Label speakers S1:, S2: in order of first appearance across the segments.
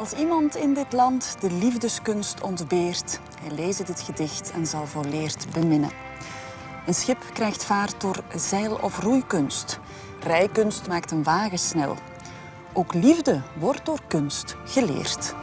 S1: Als iemand in dit land de liefdeskunst ontbeert, hij leze dit gedicht en zal volleerd beminnen. Een schip krijgt vaart door zeil- of roeikunst. Rijkunst maakt een wagen snel. Ook liefde wordt door kunst geleerd.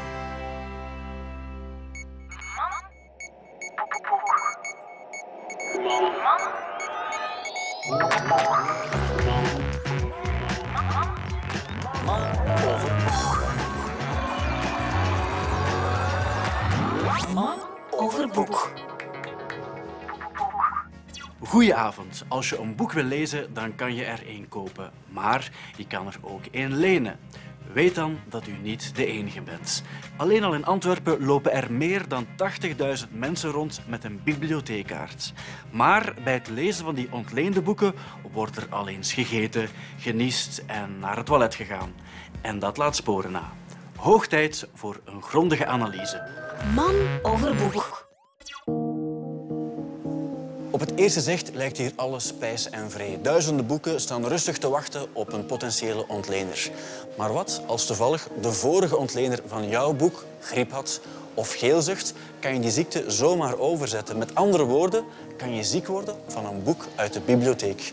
S2: Man over boek.
S3: Goedenavond. Als je een boek wil lezen, dan kan je er één kopen. Maar je kan er ook één lenen. Weet dan dat u niet de enige bent. Alleen al in Antwerpen lopen er meer dan 80.000 mensen rond met een bibliotheekkaart. Maar bij het lezen van die ontleende boeken wordt er al eens gegeten, geniest en naar het toilet gegaan. En dat laat sporen na. Hoog tijd voor een grondige analyse.
S2: Man over boek.
S4: Op het eerste zicht lijkt hier alles spijs en vree. Duizenden boeken staan rustig te wachten op een potentiële ontlener. Maar wat als toevallig de vorige ontlener van jouw boek griep had of geelzucht, kan je die ziekte zomaar overzetten. Met andere woorden, kan je ziek worden van een boek uit de bibliotheek.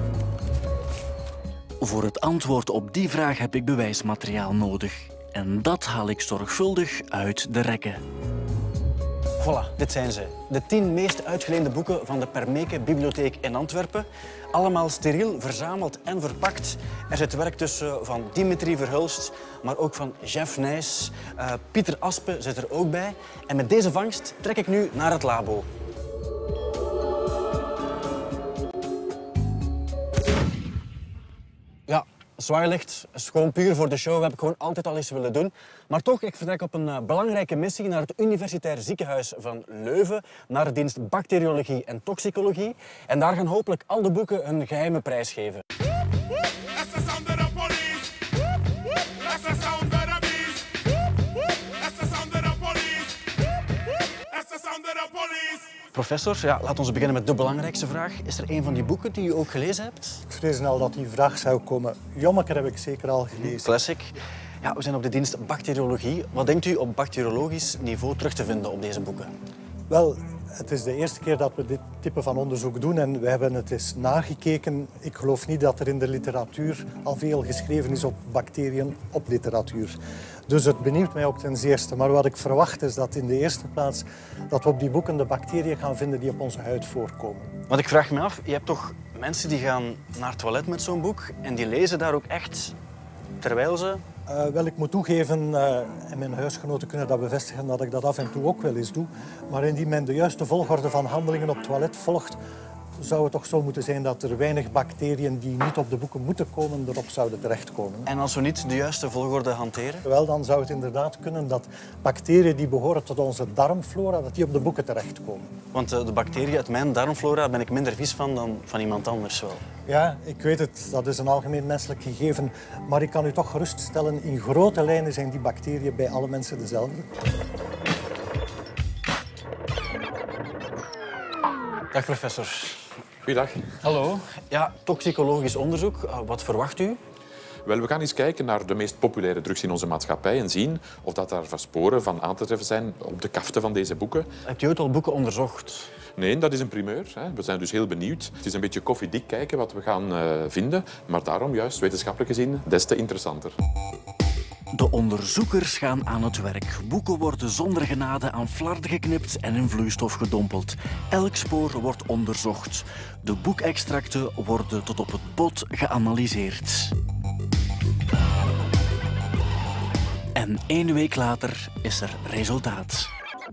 S3: Voor het antwoord op die vraag heb ik bewijsmateriaal nodig. En dat haal ik zorgvuldig uit de rekken.
S4: Voilà, dit zijn ze. De 10 meest uitgeleende boeken van de Permeke Bibliotheek in Antwerpen. Allemaal steriel, verzameld en verpakt. Er zit werk tussen van Dimitri Verhulst, maar ook van Jeff Nys. Pieter Aspe zit er ook bij. En met deze vangst trek ik nu naar het labo. Ja, zwaailicht is gewoon puur voor de show. Dat heb ik gewoon altijd al eens willen doen. Maar toch, ik vertrek op een belangrijke missie naar het Universitair Ziekenhuis van Leuven, naar de dienst Bacteriologie en Toxicologie. En daar gaan hopelijk al de boeken hun geheime prijs geven. Professor, ja, laten we beginnen met de belangrijkste vraag. Is er een van die boeken die u ook gelezen hebt?
S5: Ik vrees al dat die vraag zou komen. Jommeke heb ik zeker al gelezen.
S4: Classic. Ja, we zijn op de dienst Bacteriologie. Wat denkt u op bacteriologisch niveau terug te vinden op deze boeken?
S5: Wel, het is de eerste keer dat we dit type van onderzoek doen en we hebben het eens nagekeken. Ik geloof niet dat er in de literatuur al veel geschreven is op bacteriën op literatuur. Dus het benieuwt mij ook ten zeerste. Maar wat ik verwacht is dat in de eerste plaats dat we op die boeken de bacteriën gaan vinden die op onze huid voorkomen.
S4: Want ik vraag me af, je hebt toch mensen die gaan naar het toilet met zo'n boek en die lezen daar ook echt terwijl ze...
S5: Wel, ik moet toegeven, en mijn huisgenoten kunnen dat bevestigen, dat ik dat af en toe ook wel eens doe. Maar indien men de juiste volgorde van handelingen op het toilet volgt, zou het toch zo moeten zijn dat er weinig bacteriën die niet op de boeken moeten komen, erop zouden terechtkomen.
S4: En als we niet de juiste volgorde hanteren?
S5: Wel, dan zou het inderdaad kunnen dat bacteriën die behoren tot onze darmflora, dat die op de boeken terechtkomen.
S4: Want de bacteriën uit mijn darmflora ben ik minder vies van dan van iemand anders wel.
S5: Ja, ik weet het, dat is een algemeen menselijk gegeven. Maar ik kan u toch geruststellen, in grote lijnen zijn die bacteriën bij alle mensen dezelfde.
S4: Dag professor.
S6: Goeiedag.
S4: Hallo. Ja, toxicologisch onderzoek. Wat verwacht u?
S6: Wel, we gaan eens kijken naar de meest populaire drugs in onze maatschappij en zien of dat daar sporen van aan te treffen zijn op de kaften van deze boeken.
S4: Hebt u ooit al boeken onderzocht?
S6: Nee, dat is een primeur. We zijn dus heel benieuwd. Het is een beetje koffiedik kijken wat we gaan vinden, maar daarom juist wetenschappelijk gezien des te interessanter.
S3: De onderzoekers gaan aan het werk. Boeken worden zonder genade aan flarden geknipt en in vloeistof gedompeld. Elk spoor wordt onderzocht. De boekextracten worden tot op het bot geanalyseerd. En 1 week later is er resultaat.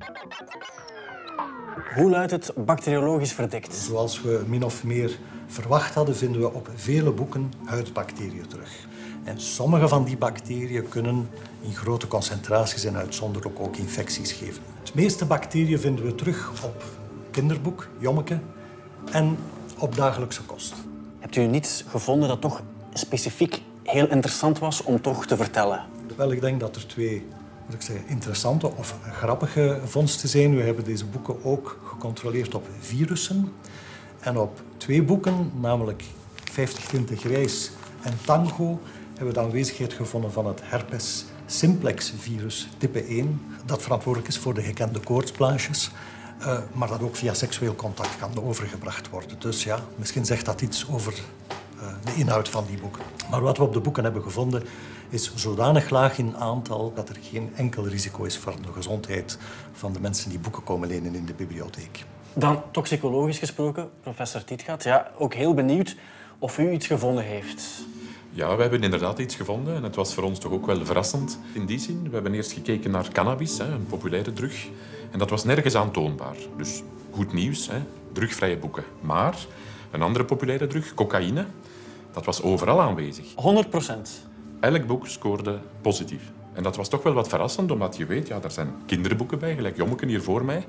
S4: Hoe luidt het bacteriologisch verdikt?
S5: Zoals we min of meer verwacht hadden, vinden we op vele boeken huidbacteriën terug. En sommige van die bacteriën kunnen in grote concentraties en uitzonderlijk ook infecties geven. Het meeste bacteriën vinden we terug op kinderboek, Jommeke, en op dagelijkse kost.
S4: Hebt u niets gevonden dat toch specifiek heel interessant was om toch te vertellen?
S5: Wel, ik denk dat er 2 interessante of grappige vondsten zijn. We hebben deze boeken ook gecontroleerd op virussen. En op 2 boeken, namelijk 50 tinten grijs en tango, hebben we de aanwezigheid gevonden van het herpes simplex-virus type 1, dat verantwoordelijk is voor de gekende koortsplaatjes, maar dat ook via seksueel contact kan overgebracht worden. Dus ja, misschien zegt dat iets over de inhoud van die boeken. Maar wat we op de boeken hebben gevonden is zodanig laag in aantal dat er geen enkel risico is voor de gezondheid van de mensen die boeken komen lenen in de bibliotheek.
S3: Dan, toxicologisch gesproken, professor Tietgat, ja, ook heel benieuwd of u iets gevonden heeft.
S6: Ja, we hebben inderdaad iets gevonden en het was voor ons toch ook wel verrassend in die zin. We hebben eerst gekeken naar cannabis, een populaire drug. En dat was nergens aantoonbaar. Dus goed nieuws, drugvrije boeken. Maar een andere populaire drug, cocaïne, dat was overal aanwezig.
S3: 100%.
S6: Elk boek scoorde positief. En dat was toch wel wat verrassend, omdat je weet, ja, daar zijn kinderboeken bij, gelijk Jommeke hier voor mij,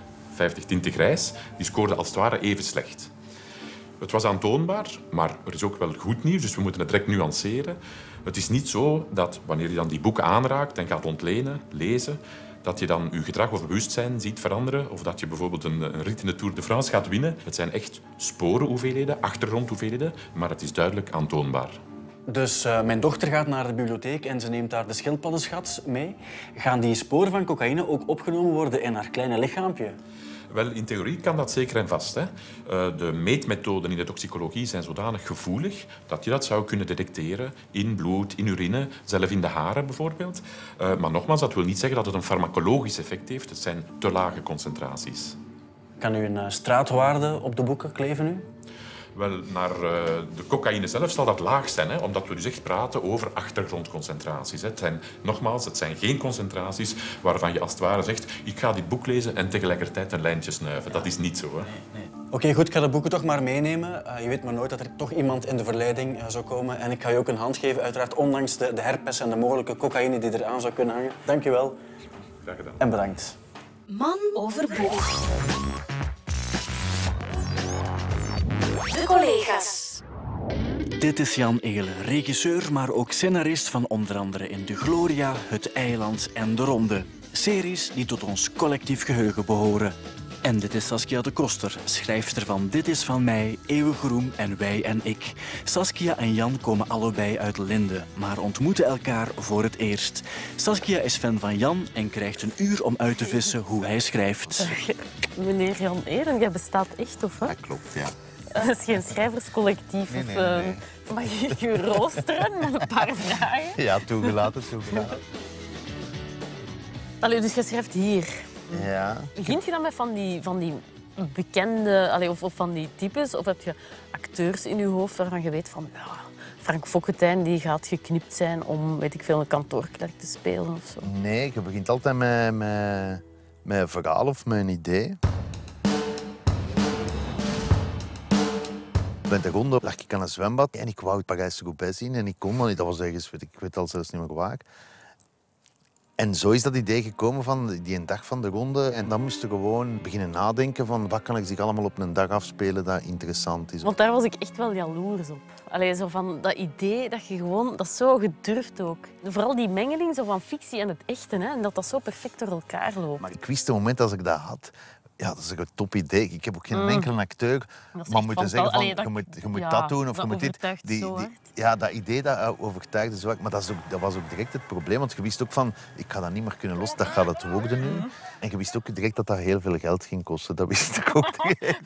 S6: 50 tinten grijs, die scoorden als het ware even slecht. Het was aantoonbaar, maar er is ook wel goed nieuws, dus we moeten het direct nuanceren. Het is niet zo dat wanneer je dan die boeken aanraakt en gaat ontlenen, lezen, dat je dan je gedrag of bewustzijn ziet veranderen of dat je bijvoorbeeld een rit in de Tour de France gaat winnen. Het zijn echt sporenhoeveelheden, achtergrondhoeveelheden, maar het is duidelijk aantoonbaar.
S3: Dus mijn dochter gaat naar de bibliotheek en ze neemt daar de schildpaddenschat mee. Gaan die sporen van cocaïne ook opgenomen worden in haar kleine lichaampje?
S6: Wel, in theorie kan dat zeker en vast. Hè. De meetmethoden in de toxicologie zijn zodanig gevoelig dat je dat zou kunnen detecteren in bloed, in urine, zelfs in de haren bijvoorbeeld. Maar nogmaals, dat wil niet zeggen dat het een farmacologisch effect heeft. Het zijn te lage concentraties.
S3: Kan u een straatwaarde op de boeken kleven nu?
S6: Wel, naar de cocaïne zelf zal dat laag zijn, hè, omdat we dus echt praten over achtergrondconcentraties. Hè. Het zijn geen concentraties waarvan je als het ware zegt ik ga dit boek lezen en tegelijkertijd een lijntje snuiven. Dat is niet zo. Hè.
S3: Nee. Oké, goed, ik ga de boeken toch maar meenemen. Je weet maar nooit dat er toch iemand in de verleiding zou komen. En ik ga je ook een hand geven, uiteraard, ondanks de herpes en de mogelijke cocaïne die eraan zou kunnen hangen. Dank je wel.
S6: Graag gedaan.
S3: En bedankt.
S2: Man overboek. De collega's.
S3: Dit is Jan Eelen, regisseur, maar ook scenarist van onder andere In de Gloria, Het Eiland en De Ronde. Series die tot ons collectief geheugen behoren. En dit is Saskia de Koster, schrijfster van Dit is van mij, Eeuwig Roem en Wij en Ik. Saskia en Jan komen allebei uit Linde, maar ontmoeten elkaar voor het eerst. Saskia is fan van Jan en krijgt een uur om uit te vissen hoe hij schrijft.
S7: Meneer Jan Eelen, jij bestaat echt, of wat?
S8: Dat klopt, ja.
S7: Dat is geen schrijverscollectief.
S8: Nee.
S7: Mag ik je roosteren met een paar vragen?
S8: Ja, toegelaten.
S7: Allee, dus je schrijft hier.
S8: Ja.
S7: Begint je dan met van die bekende, of van die types? Of heb je acteurs in je hoofd waarvan je weet van... Ja, Frank Focketijn die gaat geknipt zijn om, weet ik veel, een kantoorklerk te spelen of zo?
S8: Nee, je begint altijd met een verhaal of met een idee. Bij de Ronde lag ik aan een zwembad en ik wou het Parijs-Roubaix zien en ik kon maar niet. Dat was ergens, ik weet al zelfs niet meer waar. En zo is dat idee gekomen van die dag van de Ronde. En dan moesten we gewoon beginnen nadenken van wat kan ik zich allemaal op een dag afspelen dat interessant is.
S7: Want daar was ik echt wel jaloers op. Allee, zo van dat idee dat je gewoon... Dat is zo gedurfd ook. Vooral die mengeling zo van fictie en het echte. Hè, en dat zo perfect door elkaar loopt.
S8: Maar ik wist het moment als ik dat had... Ja, dat is een top idee. Ik heb ook geen enkele acteur maar moeten zeggen van, je moet dat doen of je moet dit. Ja, dat idee dat overtuigde zo. Maar dat was ook direct het probleem. Want je wist ook van, ik ga dat niet meer kunnen los, dat gaat het worden nu. En je wist ook direct dat dat heel veel geld ging kosten. Dat wist ik ook direct.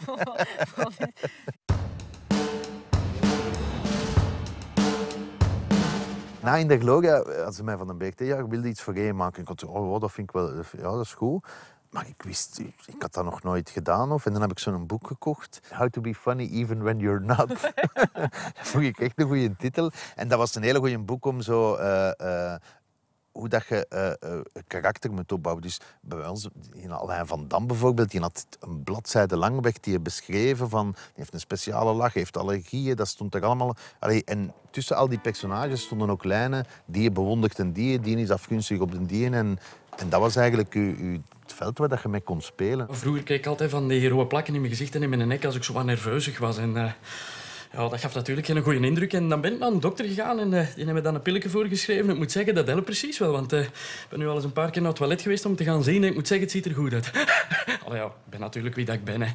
S8: Na In de Gloria, als ze mij van den Berg tegen wilde iets voor je maken. Ik had dat vind ik wel, ja, dat is goed. Maar ik had dat nog nooit gedaan. En dan heb ik zo'n boek gekocht. How to be funny even when you're not. Dat vond ik echt een goede titel. En dat was een hele goede boek om zo... hoe dat je een karakter moet opbouwen. Dus bij ons, Alain van Dam bijvoorbeeld, die had een bladzijde lang weg die je beschreven van... Die heeft een speciale lach, heeft allergieën, dat stond er allemaal... Allee, en tussen al die personages stonden ook lijnen. Die je bewondert en die is afgunstig op de die. En dat was eigenlijk het veld waar je mee kon spelen.
S9: Vroeger kreeg ik altijd van die rode plakken in mijn gezicht en in mijn nek als ik zo wat nerveusig was. En ja, dat gaf natuurlijk geen goede indruk. En dan ben ik naar een dokter gegaan en die heeft me dan een pilletje voorgeschreven. Ik moet zeggen, dat helpt precies wel. Want ik ben nu al eens een paar keer naar het toilet geweest om te gaan zien. En ik moet zeggen, het ziet er goed uit. Allee, ja, ik ben natuurlijk wie dat ik ben. Hè.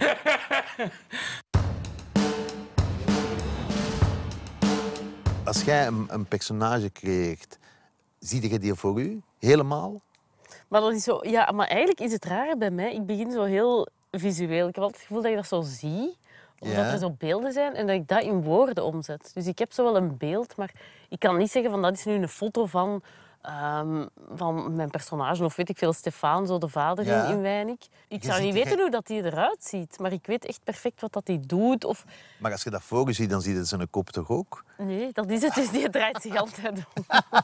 S8: Als jij een personage creëert zie je die voor u? Helemaal?
S7: Maar dat is zo... Ja, maar eigenlijk is het rare bij mij. Ik begin zo heel visueel. Ik heb altijd het gevoel dat je dat zo ziet. Omdat er zo beelden zijn en dat ik dat in woorden omzet. Dus ik heb zo wel een beeld, maar ik kan niet zeggen van dat is nu een foto van mijn personage. Of weet ik veel, Stefaan, zo de vader in Weinig. Ik zou niet weten hoe dat hij eruit ziet, maar ik weet echt perfect wat dat hij doet. Of...
S8: Maar als je dat voor je ziet, dan zie je zijn kop toch ook?
S7: Nee, dat is het. Dus die draait zich altijd om.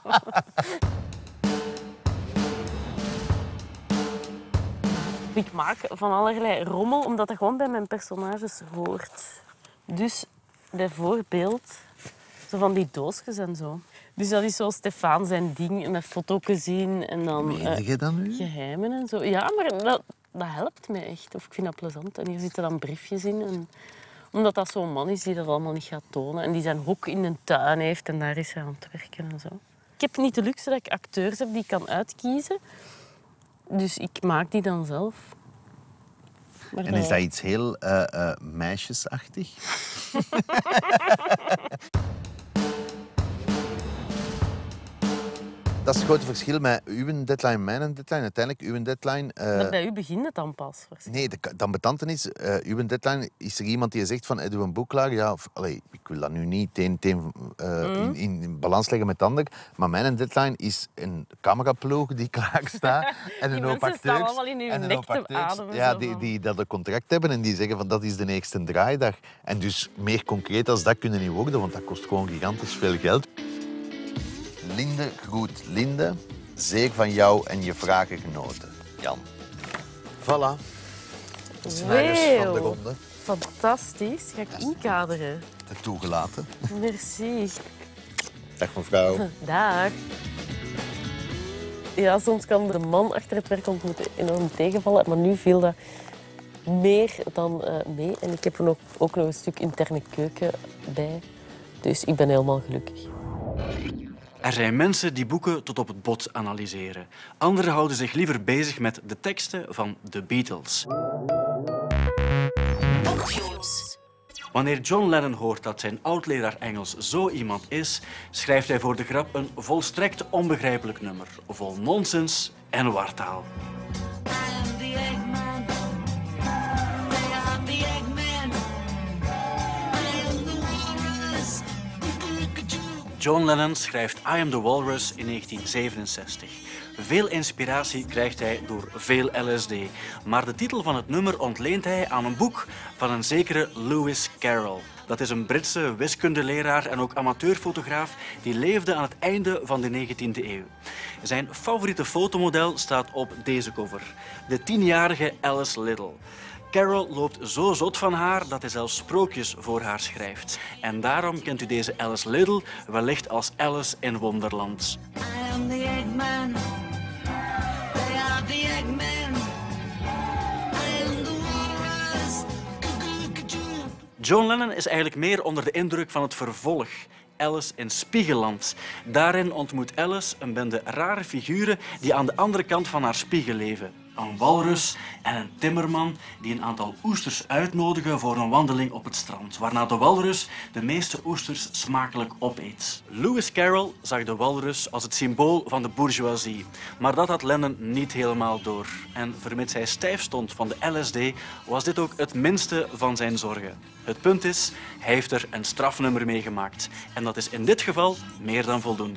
S7: Ik maak van allerlei rommel, omdat dat gewoon bij mijn personages hoort. Dus bijvoorbeeld zo van die doosjes en zo. Dus dat is zo Stefaan zijn ding, met foto's zien en dan
S8: Meen je dat nu?
S7: geheimen en zo. Ja, maar dat helpt mij echt. Of ik vind dat plezant. En hier zitten dan briefjes in. En omdat dat zo'n man is die dat allemaal niet gaat tonen. En die zijn hok in een tuin heeft en daar is hij aan het werken en zo. Ik heb niet de luxe dat ik acteurs heb die ik kan uitkiezen. Dus ik maak die dan zelf. Maar
S8: En is dat iets heel meisjesachtig? Dat is het grote verschil met uw deadline en mijn deadline. Uiteindelijk, uw deadline...
S7: Maar bij u begint het dan pas.
S8: Nee, de ambetante is, uw deadline is er iemand die zegt van, doe een boek klaar. Ja, of, ik wil dat nu niet in balans leggen met het ander. Maar mijn deadline is een cameraploeg die klaar staat. En een hoop acteurs. En een hoop acteurs die dat een contract hebben en die zeggen van, dat is de eerste draaidag. En dus meer concreet als dat kunnen niet worden, want dat kost gewoon gigantisch veel geld. Linde groet Linde, zeer van jou en je vragen genoten. Jan. Voilà. De schrijvers van de ronde.
S7: Fantastisch. Ga ik inkaderen.
S8: Toegelaten.
S7: Merci.
S8: Dag mevrouw.
S7: Dag. Ja, soms kan de man achter het werk ontmoeten enorm tegenvallen, maar nu viel dat meer dan mee. En ik heb er ook nog een stuk interne keuken bij. Dus ik ben helemaal gelukkig.
S3: Er zijn mensen die boeken tot op het bot analyseren. Anderen houden zich liever bezig met de teksten van de Beatles. Wanneer John Lennon hoort dat zijn oud-leraar Engels zo iemand is, schrijft hij voor de grap een volstrekt onbegrijpelijk nummer, vol nonsens en wartaal. John Lennon schrijft I Am The Walrus in 1967. Veel inspiratie krijgt hij door veel LSD. Maar de titel van het nummer ontleent hij aan een boek van een zekere Lewis Carroll. Dat is een Britse wiskundeleraar en ook amateurfotograaf die leefde aan het einde van de 19e eeuw. Zijn favoriete fotomodel staat op deze cover. De 10-jarige Alice Liddell. Carroll loopt zo zot van haar dat hij zelfs sprookjes voor haar schrijft. En daarom kent u deze Alice Liddell wellicht als Alice in Wonderland. I am the Eggman. They are the Eggman. I am the walrus. John Lennon is eigenlijk meer onder de indruk van het vervolg. Alice in Spiegelland. Daarin ontmoet Alice een bende rare figuren die aan de andere kant van haar spiegel leven. Een walrus en een timmerman die een aantal oesters uitnodigen voor een wandeling op het strand, waarna de walrus de meeste oesters smakelijk opeet. Lewis Carroll zag de walrus als het symbool van de bourgeoisie, maar dat had Lennon niet helemaal door. En vermits hij stijf stond van de LSD, was dit ook het minste van zijn zorgen. Het punt is, hij heeft er een strafnummer mee gemaakt. En dat is in dit geval meer dan voldoende.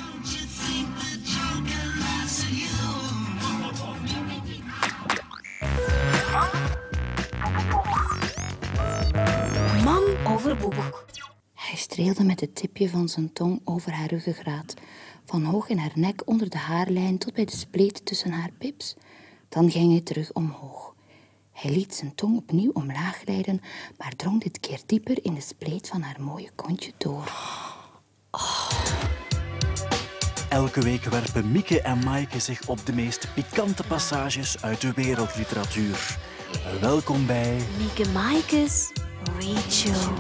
S2: Man overboek.
S10: Hij streelde met het tipje van zijn tong over haar ruggengraat, van hoog in haar nek onder de haarlijn tot bij de spleet tussen haar pips. Dan ging hij terug omhoog. Hij liet zijn tong opnieuw omlaag glijden, maar drong dit keer dieper in de spleet van haar mooie kontje door.
S3: Elke week werpen Mieke en Maaike zich op de meest pikante passages uit de wereldliteratuur. Welkom bij
S2: Mieke Maaike's Read Show.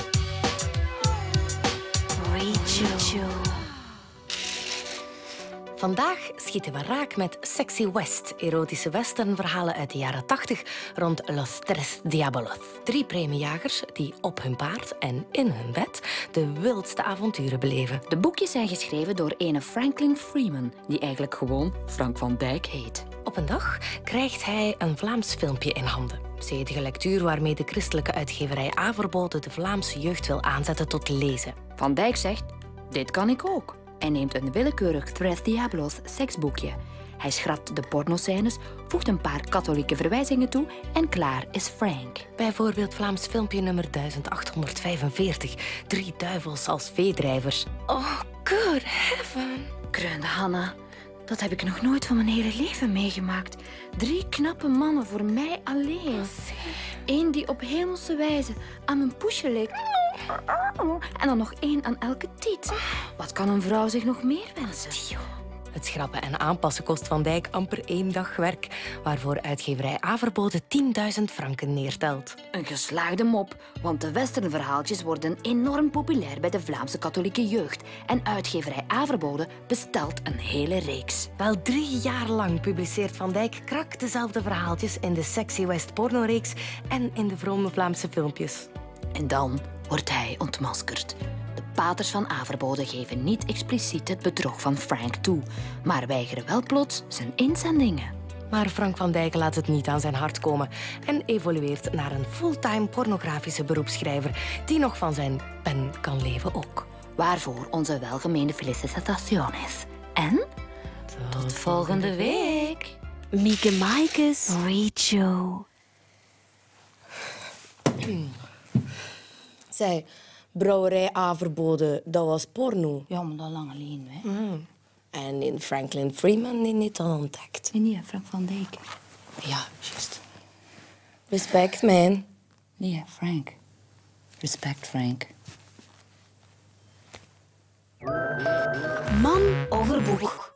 S2: Read Show.
S11: Vandaag schieten we raak met Sexy West, erotische westernverhalen uit de jaren 80 rond Los Tres Diabolos. 3 premiejagers die op hun paard en in hun bed de wildste avonturen beleven.
S10: De boekjes zijn geschreven door ene Franklin Freeman, die eigenlijk gewoon Frank van Dijk heet.
S11: Op een dag krijgt hij een Vlaams filmpje in handen. Zedige lectuur waarmee de christelijke uitgeverij Averbode de Vlaamse jeugd wil aanzetten tot lezen.
S10: Van Dijk zegt, dit kan ik ook. En neemt een willekeurig Tres Diablos seksboekje. Hij schrapt de pornoscènes, voegt een paar katholieke verwijzingen toe en klaar is Frank.
S11: Bijvoorbeeld Vlaams filmpje nummer 1845. 3 duivels als veedrijvers.
S10: Oh, good heaven. Kreunde Hanna. Dat heb ik nog nooit van mijn hele leven meegemaakt. 3 knappe mannen voor mij alleen. Eén die op hemelse wijze aan mijn poesje leek. En dan nog 1 aan elke tiet. Wat kan een vrouw zich nog meer wensen?
S11: Het schrappen en aanpassen kost Van Dijk amper 1 dag werk, waarvoor uitgeverij Averbode 10.000 franken neertelt.
S10: Een geslaagde mop, want de westernverhaaltjes worden enorm populair bij de Vlaamse katholieke jeugd. En uitgeverij Averbode bestelt een hele reeks.
S11: Wel 3 jaar lang publiceert Van Dijk krak dezelfde verhaaltjes in de Sexy West pornoreeks en in de vrome Vlaamse filmpjes.
S10: En dan wordt hij ontmaskerd. De paters van Averbode geven niet expliciet het bedrog van Frank toe, maar weigeren wel plots zijn inzendingen.
S11: Maar Frank van Dijk laat het niet aan zijn hart komen en evolueert naar een fulltime pornografische beroepsschrijver die nog van zijn pen kan leven ook.
S10: Waarvoor onze welgemeende felicitaciones. En tot volgende week.
S2: Mieke Maaikes Read Show.
S11: Zij, brouwerij Averbode, dat was porno.
S10: Ja, maar dat lang alleen, hè.
S11: En in Franklin Freeman die niet al ontdekt.
S10: Nee, Frank van Dijk.
S11: Ja, juist. Respect, man.
S10: Nee, Frank. Respect, Frank.
S2: Man over boek.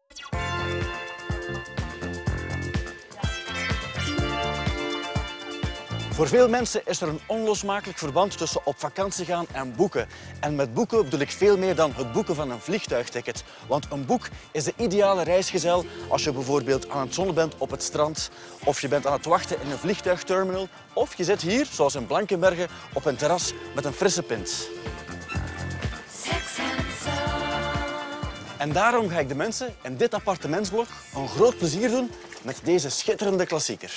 S4: Voor veel mensen is er een onlosmakelijk verband tussen op vakantie gaan en boeken. En met boeken bedoel ik veel meer dan het boeken van een vliegtuigticket. Want een boek is de ideale reisgezel als je bijvoorbeeld aan het zonnen bent op het strand, of je bent aan het wachten in een vliegtuigterminal, of je zit hier, zoals in Blankenberge, op een terras met een frisse pint. En daarom ga ik de mensen in dit appartementsblok een groot plezier doen met deze schitterende klassieker.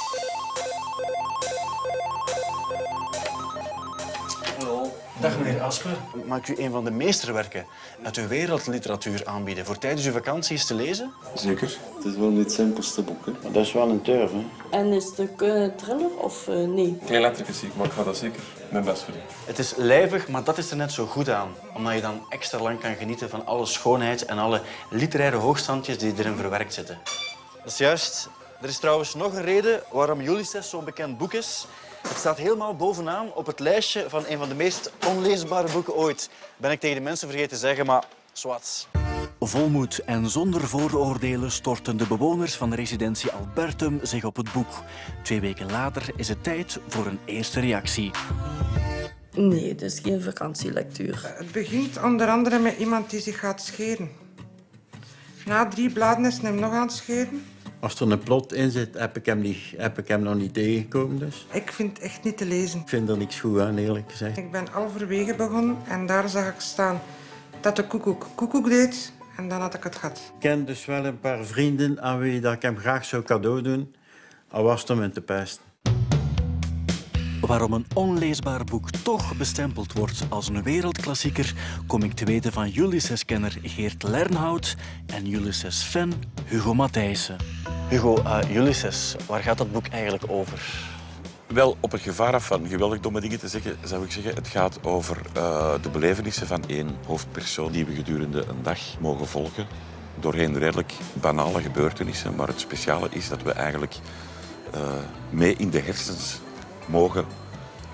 S4: Dag meneer Asper. Mag ik u een van de meesterwerken uit uw wereldliteratuur aanbieden voor tijdens uw vakanties te lezen?
S12: Zeker. Het is wel niet het simpelste boek. Hè?
S13: Maar dat is wel een turf, hè?
S14: En is het ook een thriller of nee?
S12: Geen letterlijk ziek, maar ik ga dat zeker mijn best voor doen.
S4: Het is lijvig, maar dat is er net zo goed aan. Omdat je dan extra lang kan genieten van alle schoonheid en alle literaire hoogstandjes die erin verwerkt zitten. Dat is juist. Er is trouwens nog een reden waarom Ulysses zo'n bekend boek is. Het staat helemaal bovenaan op het lijstje van een van de meest onleesbare boeken ooit. Ben ik tegen de mensen vergeten te zeggen, maar zwart.
S3: Vol moed en zonder vooroordelen storten de bewoners van de residentie Albertum zich op het boek. 2 weken later is het tijd voor een eerste reactie.
S14: Nee, het is geen vakantielectuur.
S15: Het begint onder andere met iemand die zich gaat scheren. Na 3 bladen is hij hem nog aan het scheren.
S13: Als er een plot in zit, heb ik hem nog niet tegengekomen. Dus.
S15: Ik vind het echt niet te lezen.
S13: Ik vind er niks goed aan, eerlijk gezegd.
S15: Ik ben halverwege begonnen en daar zag ik staan dat de koekoek deed. En dan had ik het gehad.
S13: Ik ken dus wel een paar vrienden aan wie dat ik hem graag zou cadeau doen, al was het om in te pesten.
S3: Waarom een onleesbaar boek toch bestempeld wordt als een wereldklassieker, kom ik te weten van Ulysses-kenner Geert Lernhout en Ulysses-fan Hugo Matthijssen.
S4: Hugo, Ulysses, waar gaat dat boek eigenlijk over?
S6: Wel, op het gevaar af van geweldig domme dingen te zeggen, zou ik zeggen, het gaat over de belevenissen van 1 hoofdpersoon die we gedurende een dag mogen volgen. Doorheen redelijk banale gebeurtenissen, maar het speciale is dat we eigenlijk mee in de hersens mogen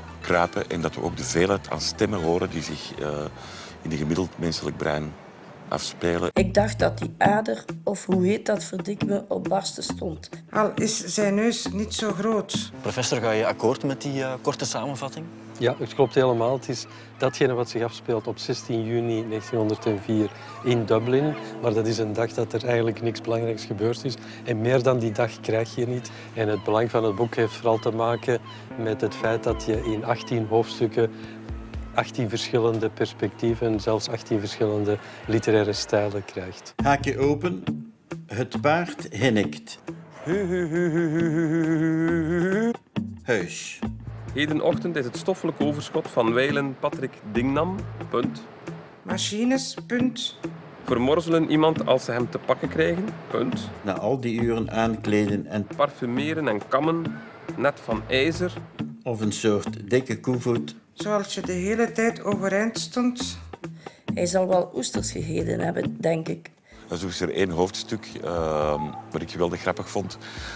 S6: kruipen en dat we ook de veelheid aan stemmen horen die zich in een gemiddeld menselijk brein
S12: afspelen.
S14: Ik dacht dat die ader, of hoe heet dat verdik me, op barsten stond.
S15: Al is zijn neus niet zo groot.
S4: Professor, ga je akkoord met die korte samenvatting?
S16: Ja, het klopt helemaal. Het is datgene wat zich afspeelt op 16 juni 1904 in Dublin. Maar dat is een dag dat er eigenlijk niks belangrijks gebeurd is. En meer dan die dag krijg je niet. En het belang van het boek heeft vooral te maken met het feit dat je in 18 hoofdstukken 18 verschillende perspectieven, zelfs 18 verschillende literaire stijlen krijgt.
S13: Haakje open. Het paard hinnikt. Huis.
S17: Hedenochtend is het stoffelijk overschot van wijlen Patrick Dingnam. Punt.
S15: Machines, punt.
S17: Vermorzelen iemand als ze hem te pakken krijgen. Punt.
S13: Na al die uren aankleden en
S17: Parfumeren en kammen, net van ijzer.
S13: of een soort dikke koevoet.
S15: Zoals je de hele tijd overeind stond.
S14: Hij zal wel oesters gegeten hebben, denk ik.
S12: Er is er één hoofdstuk wat ik geweldig grappig vond.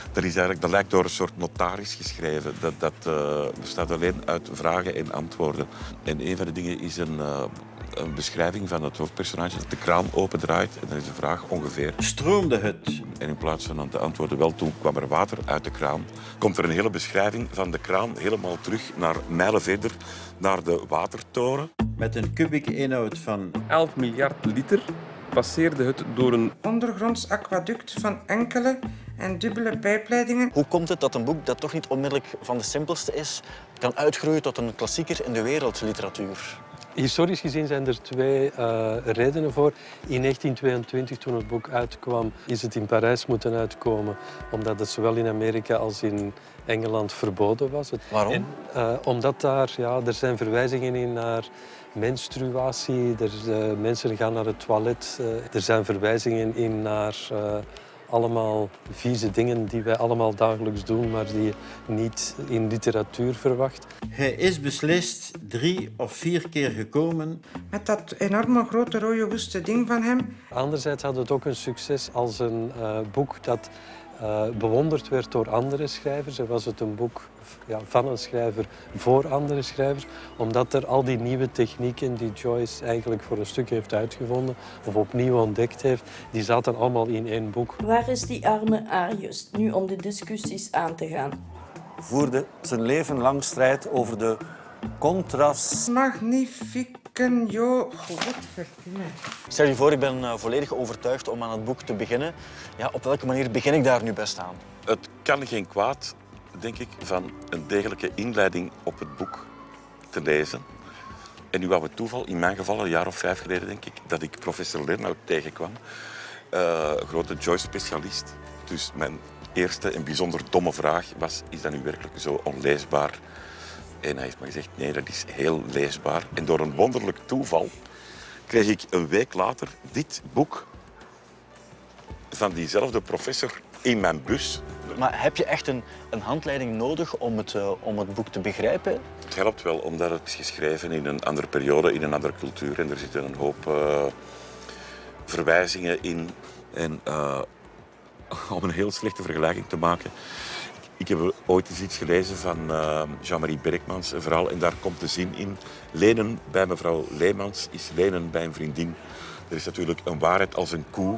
S12: Dat lijkt door een soort notaris geschreven. Dat bestaat alleen uit vragen en antwoorden. En een van de dingen is een beschrijving van het hoofdpersonage dat de kraan opendraait. En dan is de vraag ongeveer...
S13: Stroomde het?
S12: En in plaats van aan te antwoorden, wel, toen kwam er water uit de kraan. Komt er een hele beschrijving van de kraan helemaal terug naar mijlen verder, naar de watertoren.
S13: Met een kubieke inhoud van
S17: 11 miljard liter passeerde het door een
S15: ondergronds aquaduct van enkele en dubbele pijpleidingen.
S4: Hoe komt het dat een boek dat toch niet onmiddellijk van de simpelste is, kan uitgroeien tot een klassieker in de wereldliteratuur?
S16: Historisch gezien zijn er twee redenen voor. In 1922, toen het boek uitkwam, is het in Parijs moeten uitkomen. Omdat het zowel in Amerika als in Engeland verboden was.
S4: Waarom?
S16: Omdat er zijn verwijzingen in naar menstruatie. Mensen gaan naar het toilet. Er zijn verwijzingen in naar allemaal vieze dingen die wij allemaal dagelijks doen, maar die je niet in literatuur verwacht.
S13: Hij is beslist 3 of 4 keer gekomen.
S15: Met dat enorme grote rode woeste ding van hem.
S16: Anderzijds had het ook een succes als een boek dat bewonderd werd door andere schrijvers. En was het een boek van een schrijver voor andere schrijvers. Omdat er al die nieuwe technieken die Joyce eigenlijk voor een stuk heeft uitgevonden of opnieuw ontdekt heeft, die zaten allemaal in één boek.
S14: Waar is die arme Arius nu om de discussies aan te gaan?
S18: Voerde zijn leven lang strijd over de contrast.
S15: Magnifiken, jo. Godverdomme.
S4: Stel je voor, ik ben volledig overtuigd om aan het boek te beginnen. Ja, op welke manier begin ik daar nu best aan?
S12: Het kan geen kwaad, denk ik, van een degelijke inleiding op het boek te lezen. En nu wou het toeval, in mijn geval een jaar of 5 geleden, denk ik, dat ik professor Lernout tegenkwam. Een grote Joyce-specialist. Dus mijn eerste en bijzonder domme vraag was, is dat nu werkelijk zo onleesbaar? En hij heeft me gezegd, nee, dat is heel leesbaar. En door een wonderlijk toeval kreeg ik een week later dit boek van diezelfde professor in mijn bus.
S4: Maar heb je echt een handleiding nodig om het boek te begrijpen?
S12: Het helpt wel, omdat het is geschreven in een andere periode, in een andere cultuur. En er zitten een hoop verwijzingen in. En om een heel slechte vergelijking te maken, ik heb ooit eens iets gelezen van Jean-Marie Berkmans, een verhaal, en daar komt de zin in: lenen bij mevrouw Leemans is lenen bij een vriendin. Er is natuurlijk een waarheid als een koe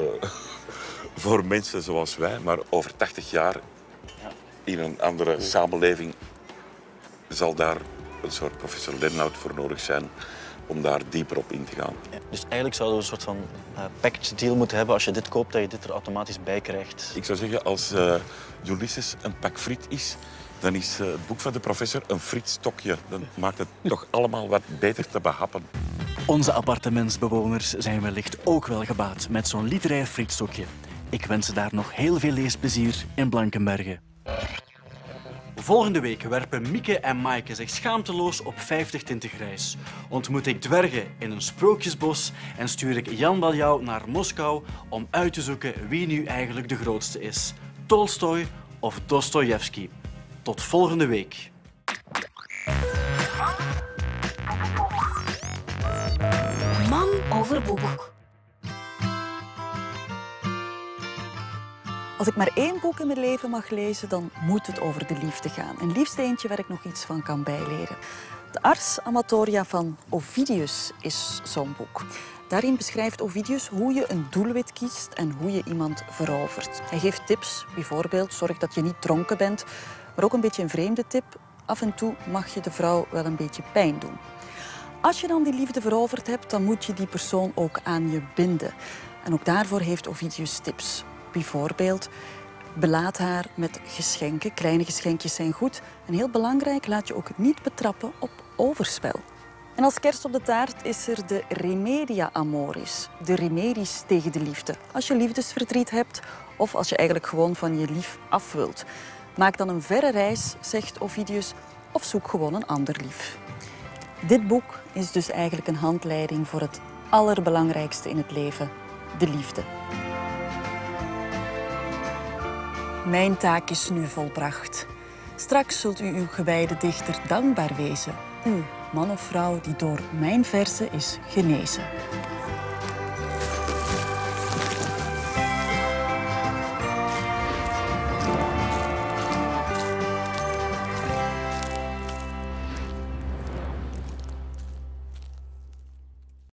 S12: voor mensen zoals wij, maar over 80 jaar in een andere samenleving zal daar een soort professor Lernout voor nodig zijn om daar dieper op in te gaan.
S4: Ja, dus eigenlijk zouden we een soort van package deal moeten hebben als je dit koopt, dat je dit er automatisch bij krijgt.
S12: Ik zou zeggen, als Ulysses een pak friet is, dan is het boek van de professor een frietstokje. Dan maakt het toch allemaal wat beter te behappen.
S3: Onze appartementsbewoners zijn wellicht ook wel gebaat met zo'n literair frietstokje. Ik wens ze daar nog heel veel leesplezier in Blankenberge. Volgende week werpen Mieke en Maaike zich schaamteloos op 50 tinten grijs. Ontmoet ik dwergen in een sprookjesbos en stuur ik Jan Baljau naar Moskou om uit te zoeken wie nu eigenlijk de grootste is. Tolstoj of Dostojevski. Tot volgende week.
S2: Man over boek.
S1: Als ik maar 1 boek in mijn leven mag lezen, dan moet het over de liefde gaan. En liefst eentje waar ik nog iets van kan bijleren. De Ars Amatoria van Ovidius is zo'n boek. Daarin beschrijft Ovidius hoe je een doelwit kiest en hoe je iemand verovert. Hij geeft tips, bijvoorbeeld zorg dat je niet dronken bent, maar ook een beetje een vreemde tip. Af en toe mag je de vrouw wel een beetje pijn doen. Als je dan die liefde veroverd hebt, dan moet je die persoon ook aan je binden. En ook daarvoor heeft Ovidius tips. Bijvoorbeeld, belaat haar met geschenken. Kleine geschenkjes zijn goed. En heel belangrijk, laat je ook niet betrappen op overspel. En als kerst op de taart is er de remedia amoris. De remedies tegen de liefde. Als je liefdesverdriet hebt of als je eigenlijk gewoon van je lief af wilt. Maak dan een verre reis, zegt Ovidius, of zoek gewoon een ander lief. Dit boek is dus eigenlijk een handleiding voor het allerbelangrijkste in het leven, de liefde. Mijn taak is nu volbracht. Straks zult u uw gewijde dichter dankbaar wezen. U, man of vrouw, die door mijn verzen is genezen.